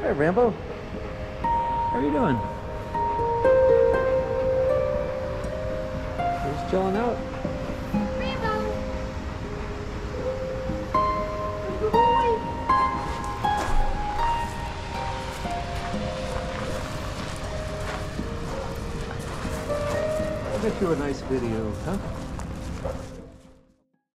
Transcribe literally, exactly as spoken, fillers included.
There, Rambo. How are you doing? Just chilling out. Rambo. Good boy. I'll get you a nice video, huh?